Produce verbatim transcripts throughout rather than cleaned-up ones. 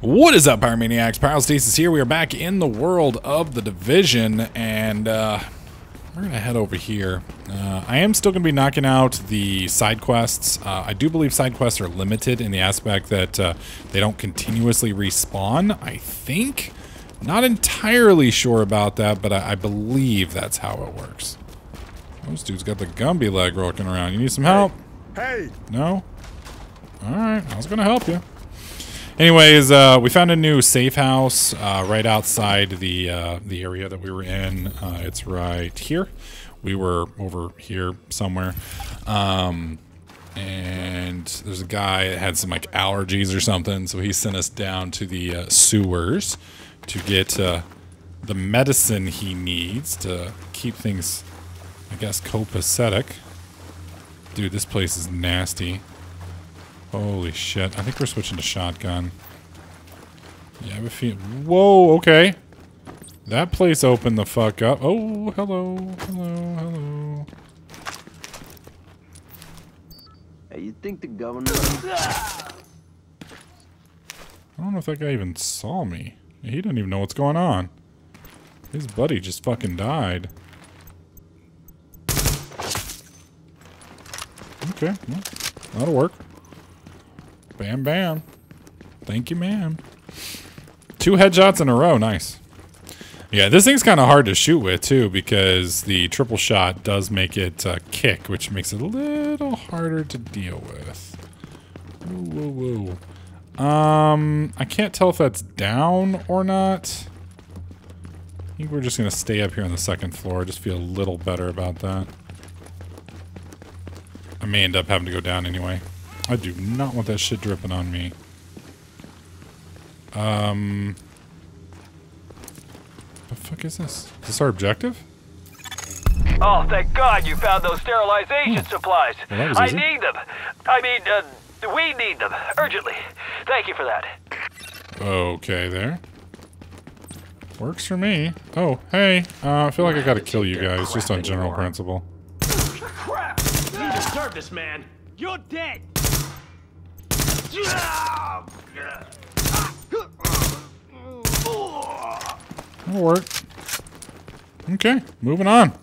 What is up, Pyromaniacs? Pyrostasis here. We are back in the world of The Division, and uh, we're going to head over here. Uh, I am still going to be knocking out the side quests. Uh, I do believe side quests are limited in the aspect that uh, they don't continuously respawn, I think. Not entirely sure about that, but I, I believe that's how it works. Oh, this dude's got the Gumby leg rocking around. You need some help? Hey! No? Alright, I was going to help you. Anyways, uh, we found a new safe house uh, right outside the uh, the area that we were in. Uh, it's right here. We were over here somewhere. Um, and there's a guy that had some like allergies or something, so he sent us down to the uh, sewers to get uh, the medicine he needs to keep things, I guess, copacetic. Dude, this place is nasty. Holy shit. I think we're switching to shotgun. Yeah, I have a feel. Whoa, okay. That place opened the fuck up. Oh, hello, hello, hello. Hey, you think the governor... I don't know if that guy even saw me. He doesn't even know what's going on. His buddy just fucking died. Okay, well, that'll work. Bam, bam. Thank you, ma'am. Two headshots in a row. Nice. Yeah, this thing's kind of hard to shoot with, too, because the triple shot does make it uh, kick, which makes it a little harder to deal with. Whoa, whoa, whoa. Um, I can't tell if that's down or not. I think we're just going to stay up here on the second floor. Just feel a little better about that. I may end up having to go down anyway. I do not want that shit dripping on me. Um... What the fuck is this? Is this our objective? Oh, thank God you found those sterilization Hmm. supplies. Well, that was I easy. need them. I mean, uh, we need them. Urgently. Thank you for that. Okay, there. Works for me. Oh, hey. Uh, I feel like I gotta kill you guys, just on general principle. Crap! You deserve this, man! You're dead! That'll work. Okay, moving on.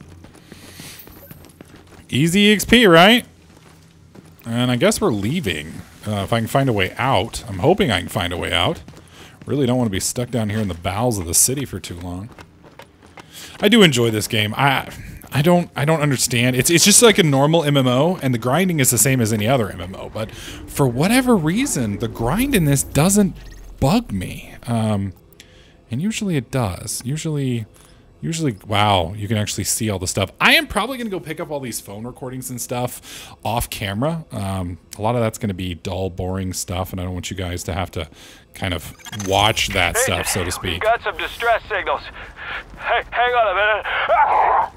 Easy E X P, right? And I guess we're leaving. Uh, if I can find a way out. I'm hoping I can find a way out. Really don't want to be stuck down here in the bowels of the city for too long. I do enjoy this game. I I don't I don't understand. It's it's just like a normal M M O, and the grinding is the same as any other M M O. But for whatever reason, the grind in this doesn't bug me. Um, and usually it does. Usually, usually, wow, you can actually see all the stuff. I am probably gonna go pick up all these phone recordings and stuff off camera. Um, a lot of that's gonna be dull, boring stuff, and I don't want you guys to have to kind of watch that Hey, stuff, so to We've speak. got some distress signals. Hey, hang on a minute.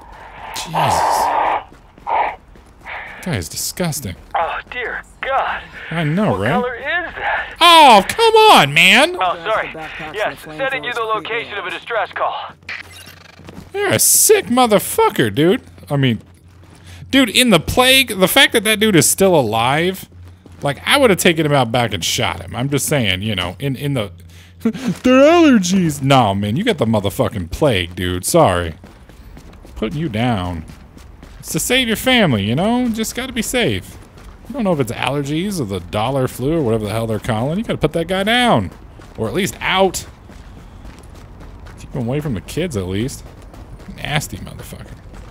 Jesus. That is disgusting. Oh, dear God. I know, What right? color is that? Oh, come on, man! Oh, sorry. Yes, sending you the location of a distress call. You're a sick motherfucker, dude. I mean, dude, in the plague, the fact that that dude is still alive, like, I would have taken him out back and shot him. I'm just saying, you know, in, in the... They're allergies. No, man, you got the motherfucking plague, dude. Sorry. Putting you down. It's to save your family, you know? Just gotta be safe. You don't know if it's allergies or the dollar flu or whatever the hell they're calling. You gotta put that guy down. Or at least out. Keep him away from the kids, at least. Nasty motherfucker.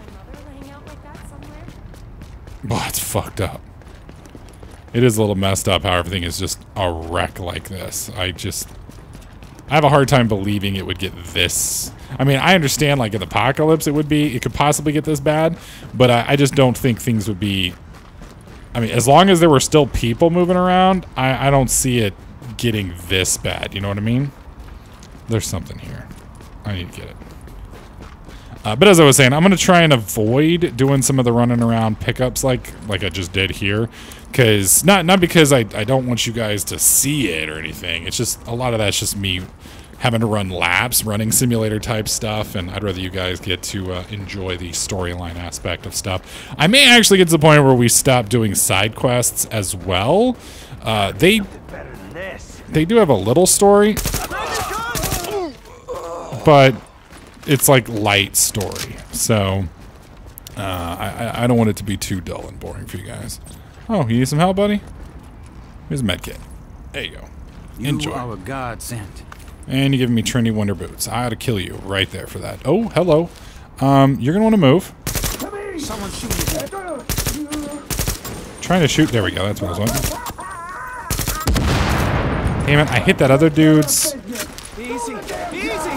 Boy, it's fucked up. It is a little messed up how everything is just a wreck like this. I just... I have a hard time believing it would get this... I mean, I understand, like, in the apocalypse it would be... It could possibly get this bad, but I, I just don't think things would be... I mean, as long as there were still people moving around, I, I don't see it getting this bad. You know what I mean? There's something here. I need to get it. Uh, but as I was saying, I'm going to try and avoid doing some of the running around pickups like like I just did here. Because, not, not because I, I don't want you guys to see it or anything. It's just, a lot of that's just me having to run laps, running simulator type stuff, and I'd rather you guys get to uh, enjoy the storyline aspect of stuff. I may actually get to the point where we stop doing side quests as well. Uh, they they do have a little story, but it's like light story. So uh, I, I don't want it to be too dull and boring for you guys. Oh, you need some help, buddy? Here's a med kit. There you go. Enjoy. You are a godsend. And you're giving me trendy wonder boots. I ought to kill you right there for that. Oh, hello. Um, you're gonna want to move. Someone shooting. Trying to shoot. There we go. That's what I was wanting. Damn it! I hit that other dude's. Easy, easy.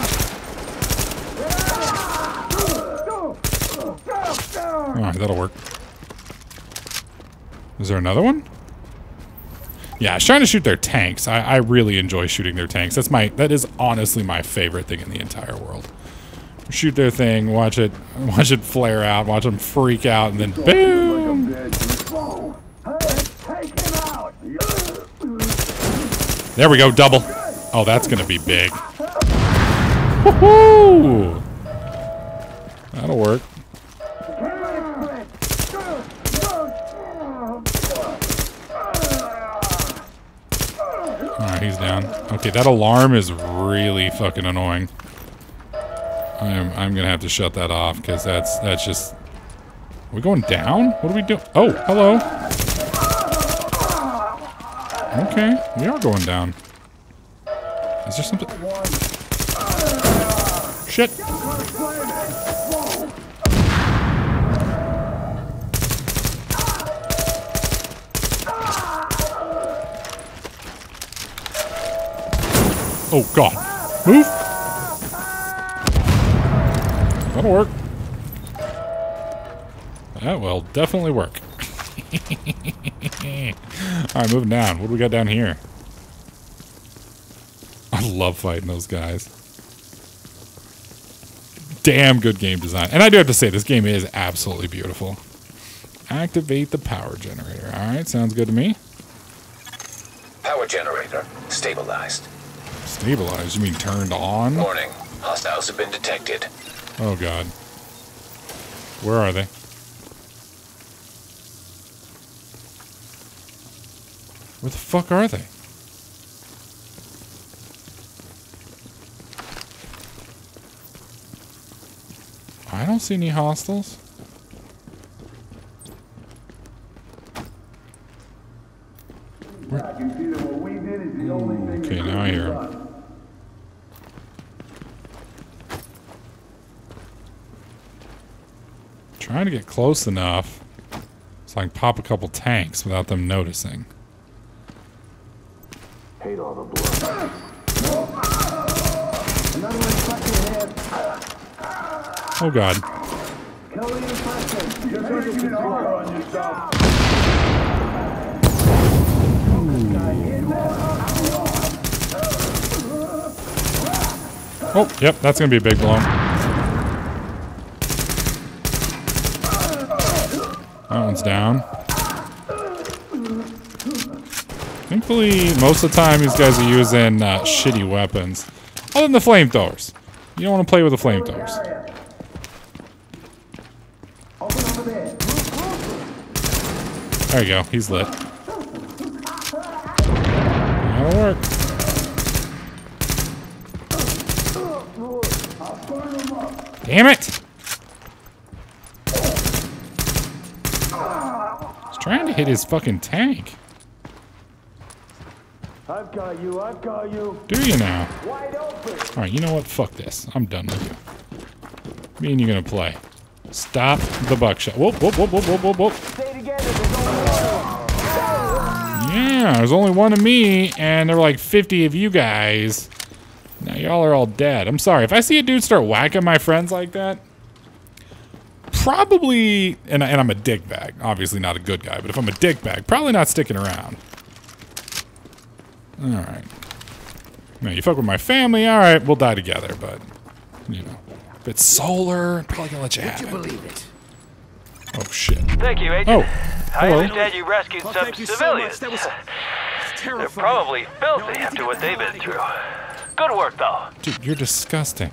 All right, that'll work. Is there another one? Yeah, I was trying to shoot their tanks. I, I really enjoy shooting their tanks. That's my. That is honestly my favorite thing in the entire world. Shoot their thing, watch it, watch it flare out, watch them freak out, and then boom. There we go, double. Oh, that's gonna be big. Woohoo! That'll work. Alright, he's down. Okay, that alarm is really fucking annoying. I'm, I'm gonna have to shut that off because that's that's just. Are we going down? What are we doing? Oh, hello. Okay, we are going down. Is there something? Shit. Oh God! Move. That'll work. That will definitely work. Alright, moving down. What do we got down here? I love fighting those guys. Damn good game design. And I do have to say, this game is absolutely beautiful. Activate the power generator. Alright, sounds good to me. Power generator stabilized. Stabilized? You mean turned on? Warning. Hostiles have been detected. Oh God. Where are they? Where the fuck are they? I don't see any hostiles. Where? Okay, now I hear them. Trying to get close enough so I can pop a couple tanks without them noticing. Hate all the blood. Oh God. Oh, yep, that's gonna be a big blow. That one's down. Thankfully, most of the time these guys are using uh, shitty weapons. Other than the flamethrowers. You don't want to play with the flamethrowers. There you go. He's lit. That'll work. Damn it! He's trying to hit his fucking tank. I've got you, I've got you. Do you now? Wide open. Alright, you know what? Fuck this. I'm done with you. Me and you gonna play. Stop the buckshot. Whoop, whoop, whoop, whoop, whoop, whoop, whoop. Stay together, there's only one. Yeah, there's only one of me, and there were like fifty of you guys. Now y'all are all dead. I'm sorry. If I see a dude start whacking my friends like that, probably, and, and I'm a dickbag. Obviously not a good guy, but if I'm a dickbag, probably not sticking around. Alright. Now, you fuck with my family, alright, we'll die together, but, you know. If it's solar, I'm probably gonna let you have it. Believe it. Oh, shit. Thank you, Agent. Oh, I hello. understand you rescued Oh, some thank you so civilians. much. That was They're terrifying. probably filthy No, I need to after get what the they've hell been out of through. here. Good work, though. Dude, you're disgusting.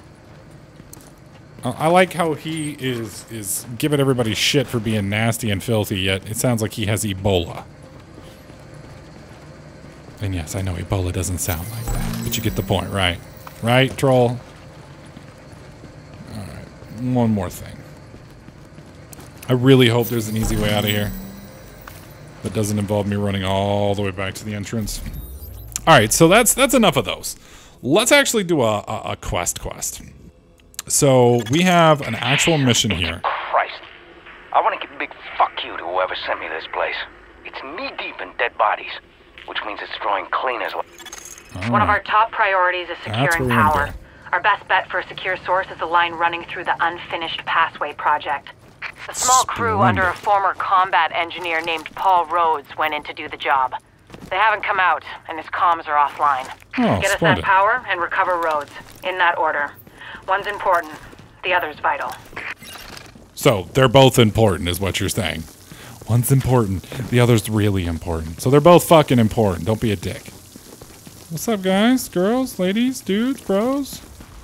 I I like how he is is giving everybody shit for being nasty and filthy, yet it sounds like he has Ebola. And yes, I know Ebola doesn't sound like that, but you get the point, right? Right, troll? Alright, one more thing. I really hope there's an easy way out of here that doesn't involve me running all the way back to the entrance. Alright, so that's that's enough of those. Let's actually do a, a, a quest quest. So, we have an actual mission here. Christ. I want to give a big fuck you to whoever sent me this place. It's knee-deep in dead bodies, which means it's drawing clean as well. Oh, One of our top priorities is That's securing what we're power. gonna do. Our best bet for a secure source is a line running through the unfinished Passway project. A small crew Splendid. under a former combat engineer named Paul Rhodes went in to do the job. They haven't come out, and his comms are offline. Oh, Get us splendid. that power and recover Rhodes. In that order. One's important, the other's vital. So, they're both important, is what you're saying. One's important, the other's really important. So they're both fucking important. Don't be a dick. What's up, guys? Girls? Ladies? Dudes? Bros?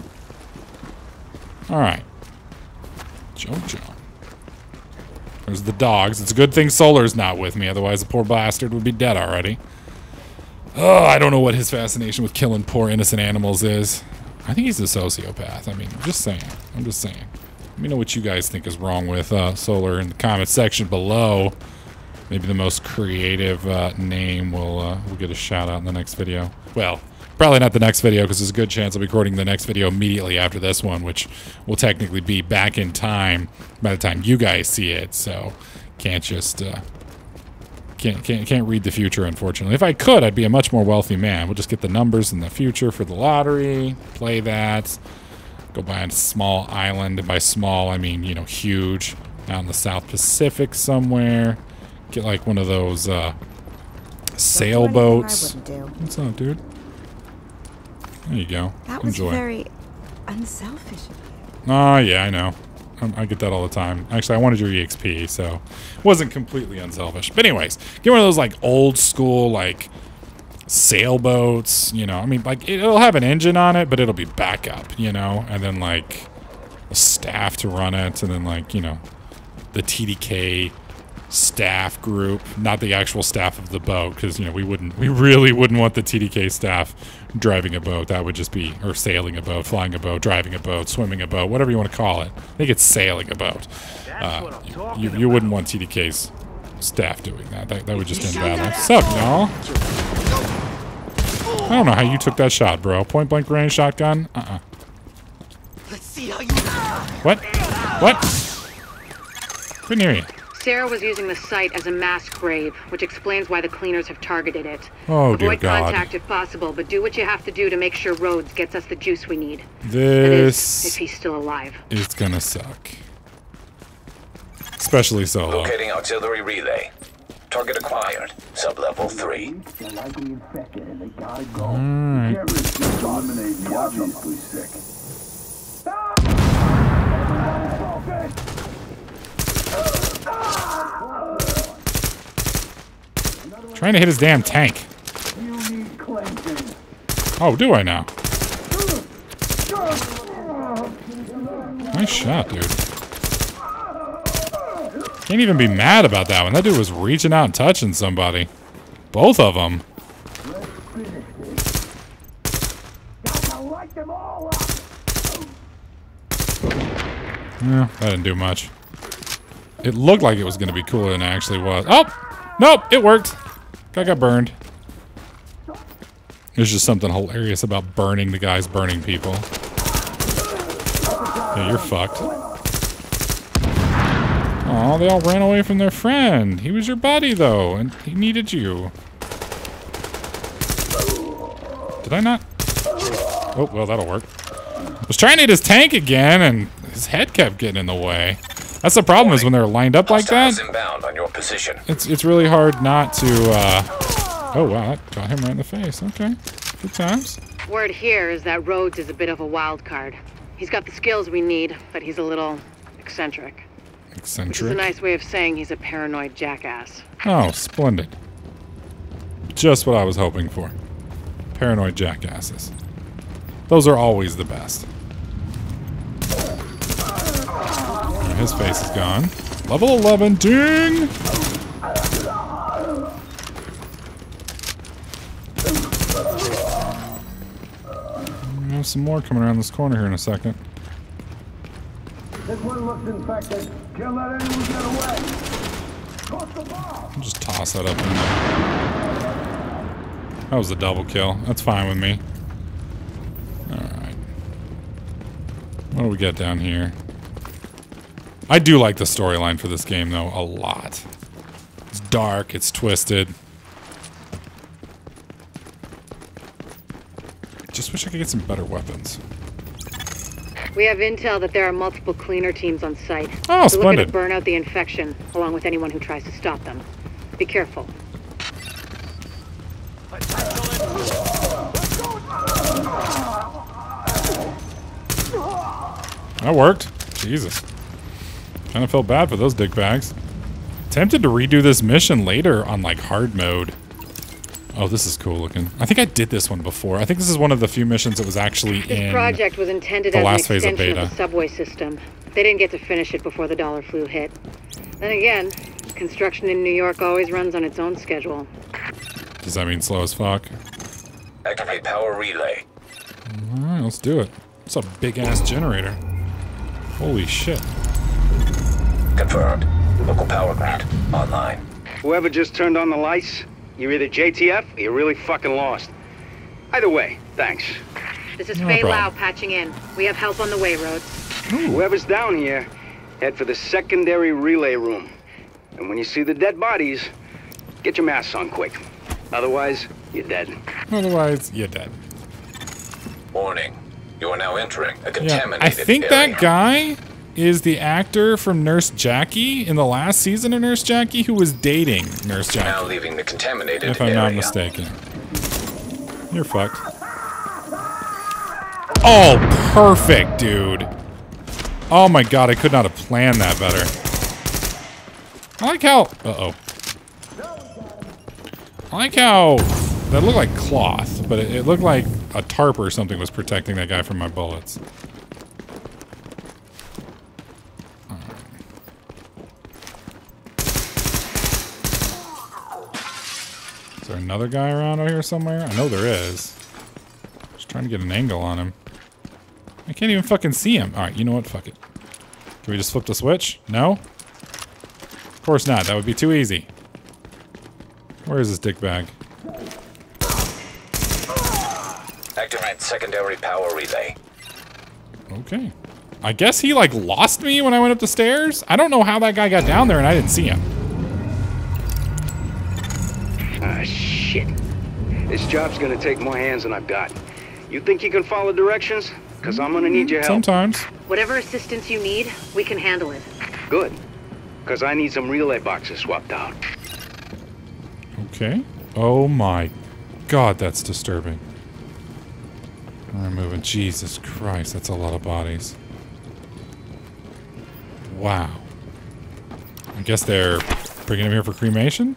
Alright. Jojo. There's the dogs. It's a good thing Solar's not with me, otherwise the poor bastard would be dead already. Oh, I don't know what his fascination with killing poor innocent animals is. I think he's a sociopath. I mean, I'm just saying. I'm just saying. Let me know what you guys think is wrong with uh, Solar in the comment section below. Maybe the most creative uh, name will uh, will get a shout out in the next video. Well, probably not the next video because there's a good chance I'll be recording the next video immediately after this one, which will technically be back in time by the time you guys see it. So can't just uh, can't can't can't read the future, unfortunately. If I could, I'd be a much more wealthy man. We'll just get the numbers in the future for the lottery, play that. Go buy a small island, and by small I mean, you know, huge, out in the South Pacific somewhere. Get like one of those uh, sailboats. What's up, dude? There you go. That was Enjoy. very unselfish of you. Oh, yeah, I know. Um, I get that all the time. Actually, I wanted your E X P, so it wasn't completely unselfish. But anyways, get one of those like old school like sailboats, you know. I mean, like it'll have an engine on it, but it'll be backup, you know, and then like a staff to run it, and then like, you know, the T D K staff group, not the actual staff of the boat, because, you know, we wouldn't, we really wouldn't want the T D K staff driving a boat. That would just be, or sailing a boat, flying a boat, driving a boat, swimming a boat, whatever you want to call it. I think it's sailing a boat. Uh, you, you wouldn't want T D K's staff doing that. That, that would just end badly. What's up, y'all? I don't know how you took that shot, bro. Point blank range shotgun? Uh-uh. Let's see how you. What? What? Couldn't hear you. Sarah was using the site as a mass grave, which explains why the cleaners have targeted it. Oh, dear Avoid God. contact if possible, but do what you have to do to make sure Rhodes gets us the juice we need. This That is, if he's still alive. is gonna suck. Especially Solo. Locating artillery relay. Target acquired. Sub-level three. They're likely infected and they gotta go. Alright. Jerry's just dominating the obviously sick. Trying to hit his damn tank. You need cleansing. Oh, do I now? Nice shot, dude. Can't even be mad about that one. That dude was reaching out and touching somebody. Both of them. Yeah, that didn't do much. It looked like it was going to be cooler than it actually was. Oh! Nope, it worked. Guy got burned. There's just something hilarious about burning the guys burning people. Yeah, you're fucked. Aw, they all ran away from their friend. He was your buddy, though, and he needed you. Did I not? Oh, well, that'll work. I was trying to hit his tank again, and his head kept getting in the way. That's the problem, is when they're lined up like that, Hostiles inbound on your position. it's it's really hard not to, uh... Oh, wow, that got him right in the face. Okay, good times. Word here is that Rhodes is a bit of a wild card. He's got the skills we need, but he's a little eccentric. Which is a Eccentric. nice way of saying he's a paranoid jackass. Oh, splendid. Just what I was hoping for. Paranoid jackasses. Those are always the best. And his face is gone. Level eleven, ding! have some more coming around this corner here in a second. This one looks infected. Can't let anyone get away. Toss the ball. I'll just toss that up in there. That was a double kill. That's fine with me. Alright. What do we get down here? I do like the storyline for this game, though, a lot. It's dark, it's twisted. Just wish I could get some better weapons. We have intel that there are multiple cleaner teams on site. Oh, so splendid. Look to burn out the infection, along with anyone who tries to stop them. Be careful. That worked. Jesus. Kind of felt bad for those dickbags. Tempted to redo this mission later on, like, hard mode. Oh, this is cool looking. I think I did this one before. I think this is one of the few missions that was actually This in project was intended the as an last phase of extension of, beta. the subway system. They didn't get to finish it before the dollar flu hit. Then again, construction in New York always runs on its own schedule. Does that mean slow as fuck? Activate power relay. Alright, let's do it. It's a big-ass generator. Holy shit. Confirmed. Local power grid online. Whoever just turned on the lights, you're either J T F or you're really fucking lost. Either way, thanks. This is No Fei Lau problem. patching in. We have help on the way, Rhodes. Whoever's down here, head for the secondary relay room. And when you see the dead bodies, get your masks on quick. Otherwise, you're dead. Otherwise, you're dead. Warning. You are now entering a Yeah, contaminated I think area. that guy is the actor from Nurse Jackie in the last season of Nurse Jackie who was dating Nurse Now Jackie, leaving the contaminated if I'm area. not mistaken. You're fucked. Oh, perfect, dude. Oh my god, I could not have planned that better. I like how... Uh-oh. I like how... That looked like cloth, but it, it looked like a tarp or something was protecting that guy from my bullets. Is there another guy around over here somewhere? I know there is. Just trying to get an angle on him. I can't even fucking see him. Alright, you know what? Fuck it. Can we just flip the switch? No? Of course not. That would be too easy. Where is this dick bag? Activate secondary power relay. Okay. I guess he, like, lost me when I went up the stairs? I don't know how that guy got down there and I didn't see him. Ah, shit. This job's gonna take more hands than I've got. You think you can follow directions? Because I'm gonna need your help. Sometimes. Whatever assistance you need, we can handle it. Good. Because I need some relay boxes swapped out. Okay. Oh my god, that's disturbing. I'm moving. Jesus Christ, that's a lot of bodies. Wow. I guess they're bringing him here for cremation?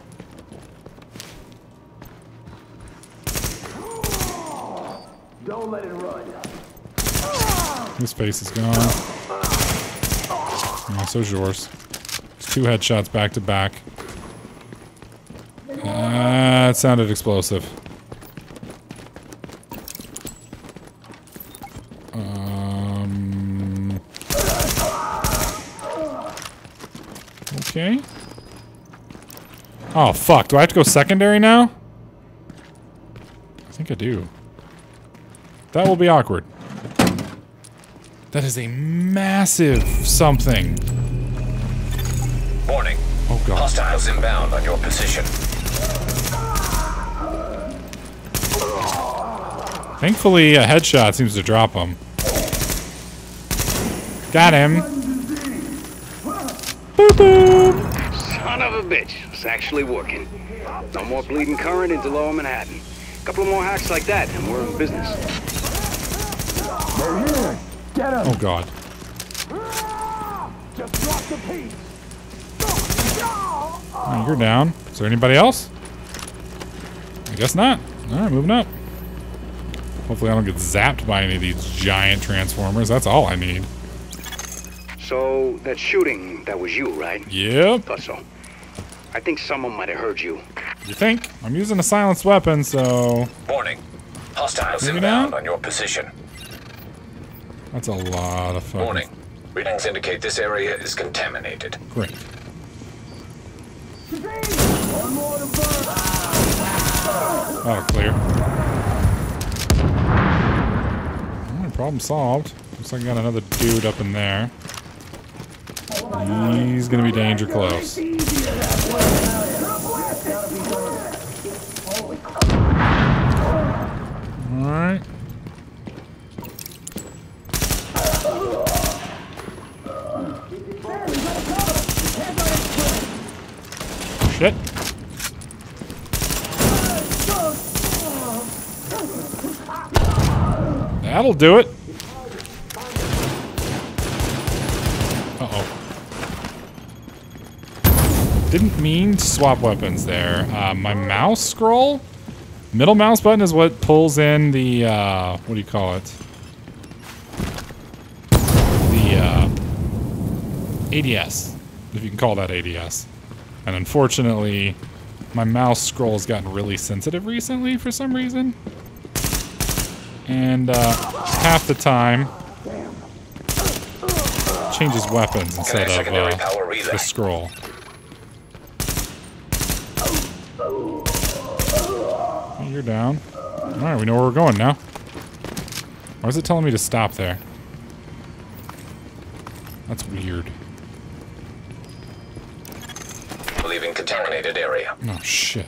Don't let it run. His face is gone. Yeah, so's yours. It's two headshots back to back. That sounded explosive. Um. Okay. Oh, fuck. Do I have to go secondary now? I think I do. That will be awkward. That is a massive something. Warning. Oh, God. Hostiles inbound on your position. Thankfully, a headshot seems to drop him. Got him. Boop, boop. Son of a bitch. It's actually working. No more bleeding current into Lower Manhattan. A couple more hacks like that, and we're in business. They're here. Get him. Oh, God. Just drop the piece. Oh, you're down. Is there anybody else? I guess not. All right, moving up. Hopefully I don't get zapped by any of these giant transformers. That's all I need. So, that shooting, that was you, right? Yep. Thought so. I think someone might have heard you. You think? I'm using a silenced weapon, so... Warning. Hostiles Maybe inbound not? on your position. That's a lot of fucking... Warning. Readings indicate this area is contaminated. Great. One more to burn. Oh, clear. Alright, problem solved. Looks like I got another dude up in there. He's gonna be danger close. Alright. Shit. That'll do it. Uh-oh. Didn't mean to swap weapons there. Uh, my mouse scroll? Middle mouse button is what pulls in the, uh, what do you call it? The, uh, A D S. If you can call that A D S. And unfortunately, my mouse scroll has gotten really sensitive recently for some reason. And uh, half the time, changes weapons instead of uh, the scroll. Hey, you're down. Alright, we know where we're going now. Why is it telling me to stop there? That's weird. Leaving contaminated area. Oh, shit.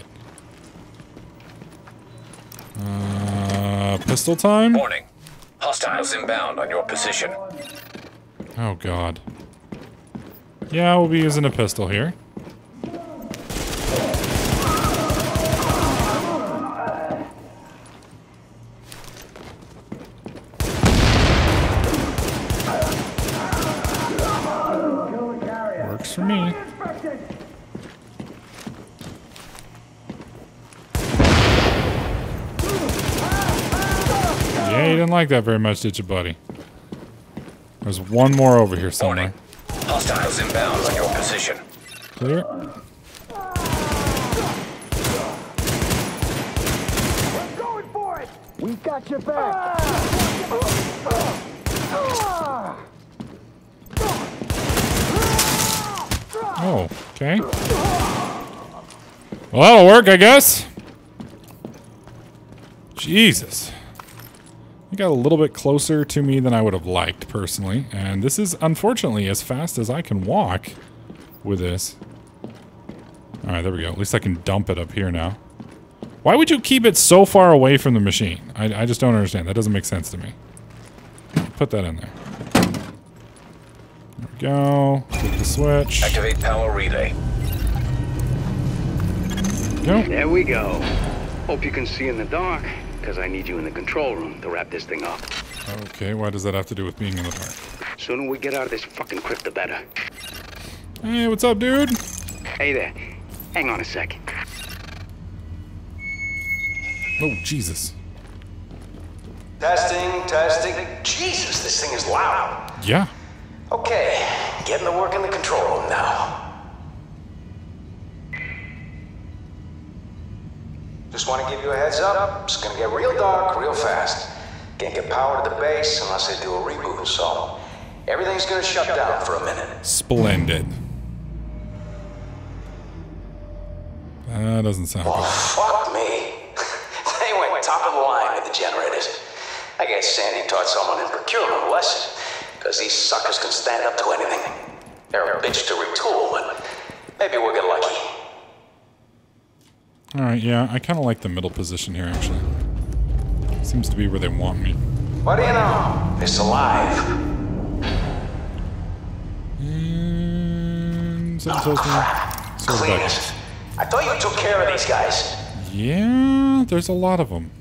Uh, pistol time? Warning. Hostiles inbound on your position. Oh, God. Yeah, we'll be using a pistol here. Works for me. Yeah, you didn't like that very much, did you, buddy? There's one more over here somewhere. Warning. Hostiles inbound on your position. Clear. We're going for it. We got your back. Oh, okay. Well, that'll work, I guess. Jesus. He got a little bit closer to me than I would have liked, personally. And this is, unfortunately, as fast as I can walk with this. Alright, there we go. At least I can dump it up here now. Why would you keep it so far away from the machine? I, I just don't understand. That doesn't make sense to me. Put that in there. There we go. Flip the switch. Activate power relay. Go. There we go. Hope you can see in the dark, because I need you in the control room to wrap this thing up. Okay, why does that have to do with being in the dark? Sooner we get out of this fucking crypt, the better. Hey, what's up, dude? Hey there. Hang on a sec. Oh, Jesus. Testing, testing. Jesus, this thing is loud. Yeah. Okay, getting to work in the control room now. Just want to give you a heads up. It's gonna get real dark real fast. Can't get power to the base unless they do a reboot, so everything's gonna shut down for a minute. Splendid. That doesn't sound Oh, good. fuck me. They went top of the line with the generators. I guess Sandy taught someone in procurement a lesson, because these suckers can stand up to anything. They're a bitch to retool, but maybe we'll get lucky. Alright, yeah, I kind of like the middle position here, actually. Seems to be where they want me. What do you know? It's alive. And... So tells me... So Clean back. it. I thought you took care of these guys. Yeah, there's a lot of them.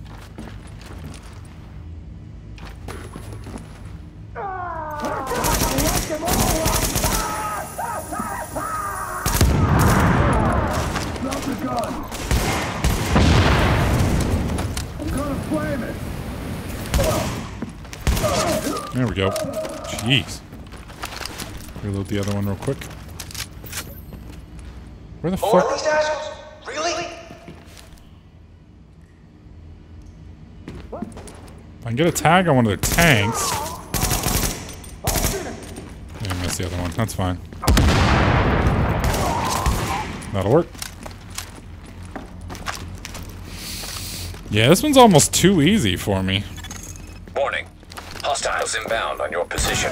Drop the gun. I'm gonna flame it. There we go. Jeez. Reload the other one real quick. Where the More of fuck? these assholes? Really? If I can get a tag on one of their tanks. Yeah, I missed the other one. That's fine. That'll work. Yeah, this one's almost too easy for me. Warning. Hostiles inbound on your position.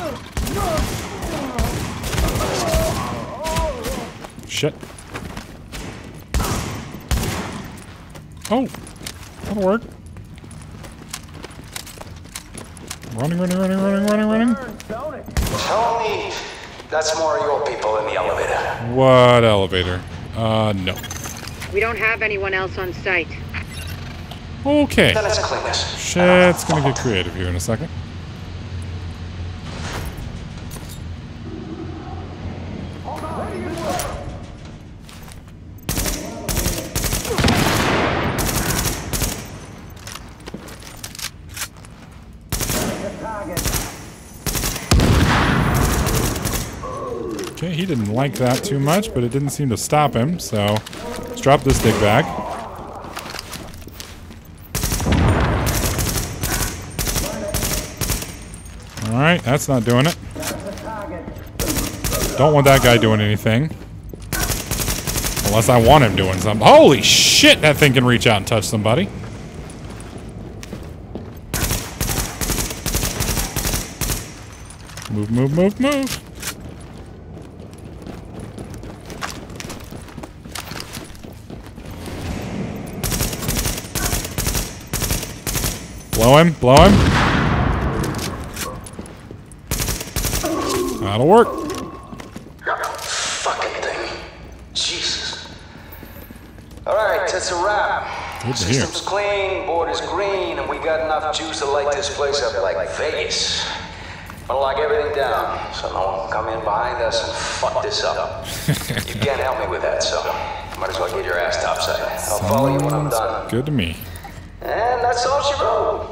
Shit. Oh, that'll work. Running, running, running, running, running, running. Tell me that's more of your people in the elevator. What elevator? Uh, no. We don't have anyone else on site. Okay. Then it's cleanest. Shit's gonna get creative here in a second. Okay, he didn't like that too much, but it didn't seem to stop him, so let's drop this dig bag. Alright, that's not doing it. Don't want that guy doing anything. Unless I want him doing something. Holy shit, that thing can reach out and touch somebody. Move, move, move, move. Blow him, blow him. That'll work. Fucking thing. Jesus. Alright, that's a wrap. Good to hear. System's clean, board is green, and we got enough juice to light this place up like Vegas. I'll lock everything down, so no one can come in behind us and fuck this up. You can't help me with that, so might as well get your ass topside. I'll follow you when I'm done. Good to me. And that's all she wrote.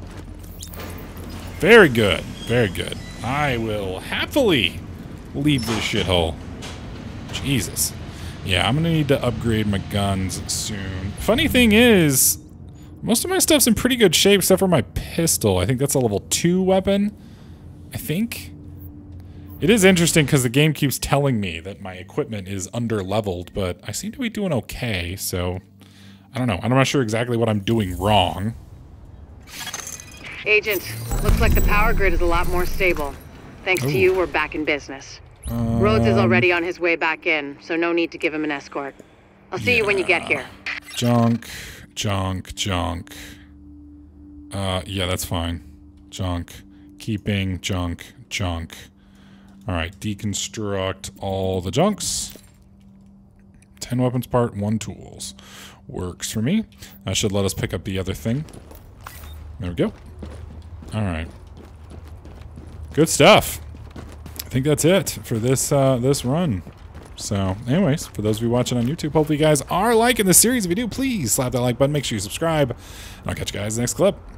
Very good. Very good. I will happily leave this shithole. Jesus. Yeah, I'm gonna need to upgrade my guns soon. Funny thing is, most of my stuff's in pretty good shape except for my pistol. I think that's a level two weapon. I think. It is interesting because the game keeps telling me that my equipment is under-leveled, but I seem to be doing okay, so I don't know. I'm not sure exactly what I'm doing wrong. Agent, looks like the power grid is a lot more stable. Thanks Ooh. to you, we're back in business. Um, Rhodes is already on his way back in, so no need to give him an escort. I'll see yeah. you when you get here. Junk, junk, junk. Uh, yeah, that's fine. Junk. Keeping, junk, junk. Alright, deconstruct all the junks. ten weapons part, one tools. Works for me. That should let us pick up the other thing. There we go. Alright. Good stuff. I think that's it for this uh, this run. So, anyways, for those of you watching on YouTube, hopefully you guys are liking the series. If you do, please slap that like button. Make sure you subscribe. And I'll catch you guys in the next clip.